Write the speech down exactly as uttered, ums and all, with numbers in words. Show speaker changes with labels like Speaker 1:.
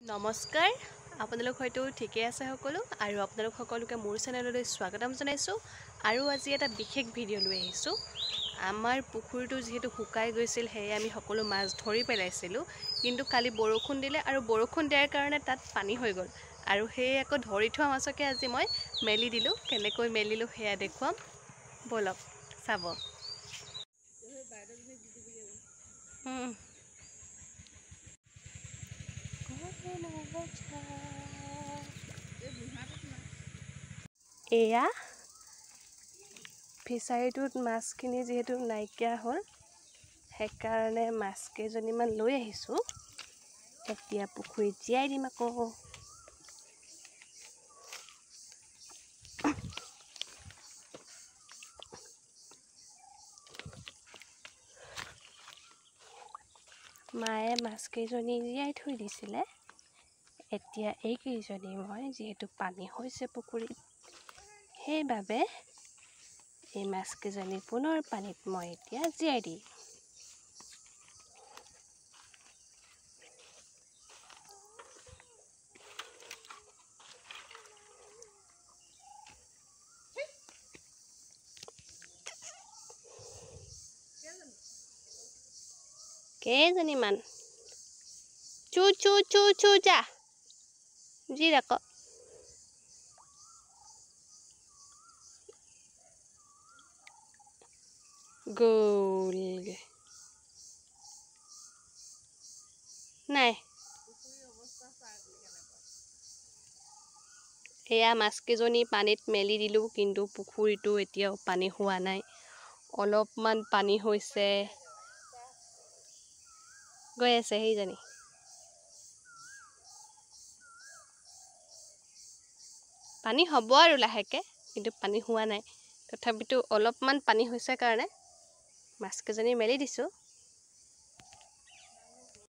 Speaker 1: নমস্কাৰ আপোনালোক হয়তো ঠিকে আছে সকলো আৰু আপোনালোক সকলোকে মোৰ চেনেললৈ স্বাগতম জনাইছো আৰু আজি এটা বিশেষ ভিডিঅ' লৈ আহিছো আমাৰ পুখুৰীটো যেহেতু শুকাই গৈছিল হে আমি সকলো মাছ ধৰি পেলাইছিলো কিন্তু কালি বৰষুণ দিলে আৰু বৰষুণ দিয়াৰ কাৰণে তাত পানী হৈ গ'ল আৰু হে আকৌ ধৰি থোৱা মাছকে আজি মই মেলি দিলো কেনেকৈ মেলিলো হেয়া দেখুৱাম বলক চাব হুম এয়া ফিচাৰীটোত মাছখিনি যেহেতু নাইকিয়া হ'ল সেইকাৰণে মাছ কেইজনীমান লৈ আহিছোঁ এতিয়া পুখুৰীত জীয়াই দিম আকৌ মায়ে মাছ কেইজনী জীয়াই থৈ দিছিলে এতিয়া এই কেইজনী মই যেহেতু পানী হৈছে পুখুৰীত সেইবাবে এই মাছ কেইজনী পুনৰ পানীত মই এতিয়া জীয়াই দিম কেইজনীমান চু চু চু চু যা জি ৰাখ গ'লগে নাই এয়া মাছকেইজনী পানীত মেলি দিলোঁ কিন্তু পুখুৰীটো এতিয়াও পানী হোৱা নাই অলপমান পানী হৈছে গৈ আছে সেইজনী পানী হ'ব আৰু লাহেকৈ কিন্তু পানী হোৱা নাই তথাপিতো অলপমান পানী হৈছে কাৰণে মাছকেইজনী মেলি দিছোঁ